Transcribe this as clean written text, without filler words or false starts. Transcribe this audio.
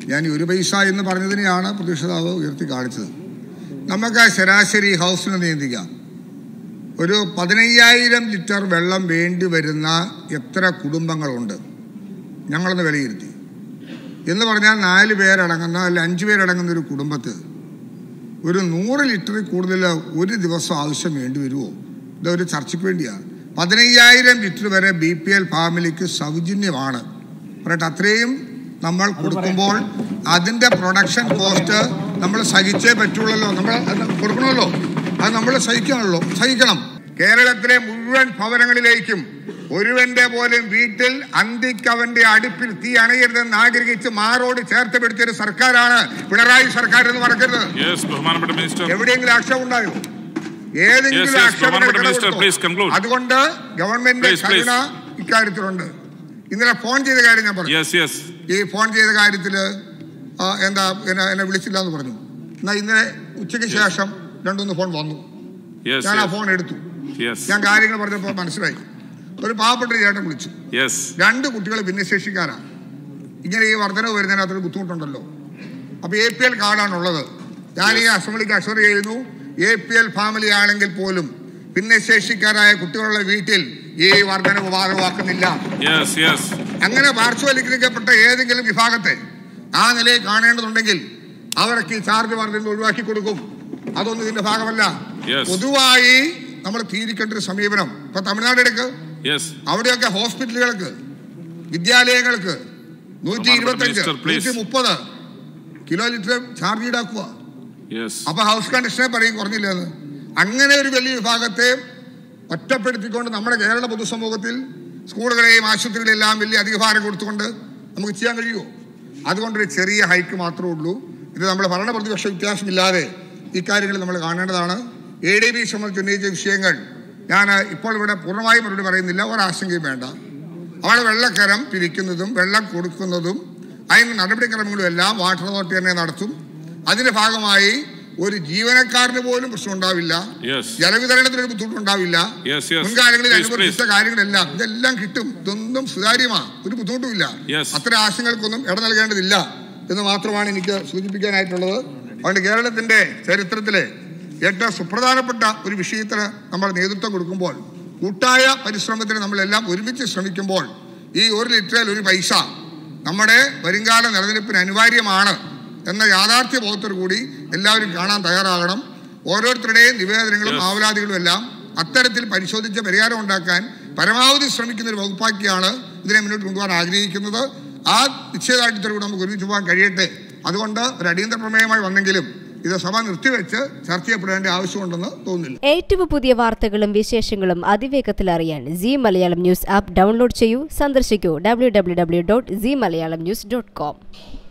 ഞാൻ ഒരു പൈസ എന്ന് പറഞ്ഞതിനെയാണ് പ്രതിപക്ഷതാവ് ഉയർത്തി കാണിച്ചത്. നമുക്ക് ശരാശരി ഹൗസിന് നിയന്ത്രിക്കാം. ഒരു 15,000 ലിറ്റർ വെള്ളം വേണ്ടി വരുന്ന എത്ര കുടുംബങ്ങളുണ്ട് ഞങ്ങളൊന്ന് വിലയിരുത്തി. എന്ന് പറഞ്ഞാൽ 4 പേരടങ്ങുന്ന അല്ല 5 പേരടങ്ങുന്ന ഒരു കുടുംബത്തിൽ ഒരു 100 ലിറ്ററിൽ കൂടുതൽ ഒരു ദിവസം ആവശ്യം വേണ്ടി വരുമോ? ഇതൊരു ചർച്ചയ്ക്ക് വേണ്ടിയാണ്. 15,000 ലിറ്റർ വരെ BPL ഫാമിലിക്ക് സൗജന്യമാണ്. പറഞ്ഞിട്ട് അത്രയും നമ്മൾ കൊടുക്കുമ്പോൾ അതിൻ്റെ പ്രൊഡക്ഷൻ കോസ്റ്റ് നമ്മൾ സഹിച്ചേ പറ്റുള്ളല്ലോ. നമ്മൾ കൊടുക്കണമല്ലോ, അത് നമ്മൾ സഹിക്കണം. കേരളത്തിലെ മുഴുവൻ ഭവനങ്ങളിലേക്കും ഒരുവന്റെ പോലും വീട്ടിൽ അന്തിക്കവന്റെ അടുപ്പിൽ തീ അണയരുതെന്ന് ആഗ്രഹിച്ച് മാറോട് ചേർത്ത് പിടിച്ചൊരു സർക്കാരാണ് പിണറായി സർക്കാർ എന്ന് മറക്കരുത്. എവിടെയെങ്കിലും ആക്ഷേപം ഉണ്ടായോ? ഏതെങ്കിലും ആക്ഷേപം? അതുകൊണ്ട് ഗവൺമെന്റ് കരുണ ഇക്കാര്യത്തിലുണ്ട്. ഇന്നലെ ഫോൺ ചെയ്ത കാര്യം ഞാൻ പറഞ്ഞു. ഈ ഫോൺ ചെയ്ത കാര്യത്തില് എന്നെ വിളിച്ചില്ല എന്ന് പറഞ്ഞു. എന്നാൽ ഇന്നലെ ഉച്ചയ്ക്ക് ശേഷം 2-3 ഫോൺ വന്നു. ഞാൻ ആ ഫോൺ എടുത്തു. ഞാൻ കാര്യങ്ങൾ പറഞ്ഞപ്പോൾ മനസ്സിലായി. ഒരു പാവപ്പെട്ട ചേട്ടൻ വിളിച്ചു. 2 കുട്ടികൾ ഭിന്നശേഷിക്കാരാണ്. ഇങ്ങനെ ഈ വർധനവ് വരുന്നതിനകത്തൊരു ബുദ്ധിമുട്ടുണ്ടല്ലോ. അപ്പോൾ APL കാർഡാണുള്ളത്. ഞാൻ ഈ അസംബ്ലിക്ക് അഷർ ചെയ്യുന്നു, APL ഫാമിലി ആണെങ്കിൽ പോലും ഭിന്നശേഷിക്കാരായ കുട്ടികളുടെ വീട്ടിൽ ഈ വർധനവ് ബാധകമാക്കുന്നില്ല. അങ്ങനെ പാർശ്വവൽക്കരിക്കപ്പെട്ട ഏതെങ്കിലും വിഭാഗത്തെ ആ നിലയിൽ കാണേണ്ടതുണ്ടെങ്കിൽ അവർക്ക് ഈ ചാർജ് വർധന ഒഴിവാക്കി കൊടുക്കും. അതൊന്നും ഇതിന്റെ ഭാഗമല്ല. പൊതുവായി നമ്മൾ തീരിക്കേണ്ട ഒരു സമീപനം. ഇപ്പൊ തമിഴ്നാട് എടുക്ക്, അവിടെയൊക്കെ ഹോസ്പിറ്റലുകൾക്ക് വിദ്യാലയങ്ങൾക്ക് 125, 130 കിലോ ലിറ്റർ ചാർജ് ഈടാക്കുക. അപ്പൊ ഹൗസ് കണ്ടീഷനെ പറയും കുറഞ്ഞില്ലെന്ന്. അങ്ങനെ ഒരു വലിയ വിഭാഗത്തെ ഒറ്റപ്പെടുത്തിക്കൊണ്ട് നമ്മുടെ കേരള പൊതുസമൂഹത്തിൽ സ്കൂളുകളെയും ആശുപത്രികളെല്ലാം വലിയ അധികഭാരം കൊടുത്തുകൊണ്ട് നമുക്ക് ചെയ്യാൻ കഴിയുമോ? അതുകൊണ്ടൊരു ചെറിയ ഹൈക്ക് മാത്രമേ ഉള്ളൂ. ഇത് നമ്മൾ ഭരണ പ്രതിപക്ഷ വ്യത്യാസമില്ലാതെ ഇക്കാര്യങ്ങൾ നമ്മൾ കാണേണ്ടതാണ്. ADB സംബന്ധിച്ച് ഉന്നയിച്ച വിഷയങ്ങൾ ഞാൻ ഇപ്പോൾ ഇവിടെ പൂർണ്ണമായി മറുപടി പറയുന്നില്ല. ഒരാശങ്കയും വേണ്ട. അവിടെ വെള്ളക്കരം പിരിക്കുന്നതും വെള്ളം കൊടുക്കുന്നതും അതിന് നടപടിക്രമങ്ങളും എല്ലാം വാട്ടർ അതോറിറ്റി തന്നെ നടത്തും. അതിന്റെ ഭാഗമായി ഒരു ജീവനക്കാരന് പോലും പ്രശ്നം ഉണ്ടാവില്ല. ജലവിതരണത്തിനൊരു ബുദ്ധിമുട്ടുണ്ടാവില്ല. മുൻകാലങ്ങളിൽ അനുവർത്തിച്ച കാര്യങ്ങളെല്ലാം ഇതെല്ലാം കിട്ടും. ഇതൊന്നും സുതാര്യമാണ്, ഒരു ബുദ്ധിമുട്ടുമില്ല. അത്തരം ആശങ്കകൾക്കൊന്നും ഇട നൽകേണ്ടതില്ല എന്ന് മാത്രമാണ് എനിക്ക് സൂചിപ്പിക്കാനായിട്ടുള്ളത്. അതുകൊണ്ട് കേരളത്തിന്റെ ചരിത്രത്തിലെ ഏറ്റവും സുപ്രധാനപ്പെട്ട ഒരു വിഷയത്തിന് നമ്മൾ നേതൃത്വം കൊടുക്കുമ്പോൾ, കൂട്ടായ പരിശ്രമത്തിന് നമ്മളെല്ലാം ഒരുമിച്ച് ശ്രമിക്കുമ്പോൾ ഈ 1 ലിറ്ററിൽ 1 പൈസ നമ്മുടെ വരുംകാല നിലനിൽപ്പിന് അനിവാര്യമാണ് എന്ന യാഥാർത്ഥ്യ ബോധത്തോടു കൂടി എല്ലാവരും കാണാൻ തയ്യാറാകണം. ഓരോരുത്തരുടെയും നിവേദനങ്ങളും ആവലാതികളും എല്ലാം അത്തരത്തിൽ പരിശോധിച്ച് പരിഹാരം ഉണ്ടാക്കാൻ പരമാവധി ശ്രമിക്കുന്ന ഒരു വകുപ്പാക്കിയാണ് ഇതിനെ മുന്നോട്ട് കൊണ്ടുപോകാൻ ആഗ്രഹിക്കുന്നത്. ആ നിശ്ചയദാർഢ്യത്തോടു കൂടി നമുക്ക് ഒരുമിച്ച് പോകാൻ കഴിയട്ടെ. അതുകൊണ്ട് ഒരു അടിയന്തര പ്രമേയമായി വന്നെങ്കിലും ഇത് സഭ നിർത്തിവെച്ച് ചർച്ച ചെയ്യപ്പെടേണ്ട ആവശ്യമുണ്ടെന്ന് തോന്നുന്നില്ല. ഏറ്റവും പുതിയ വാർത്തകളും വിശേഷങ്ങളും അതിവേഗത്തിൽ അറിയാൻ Zee Malayalam news app download ചെയ്യൂ. സന്ദർശിക്കൂ www.zeemalayalamnews.com.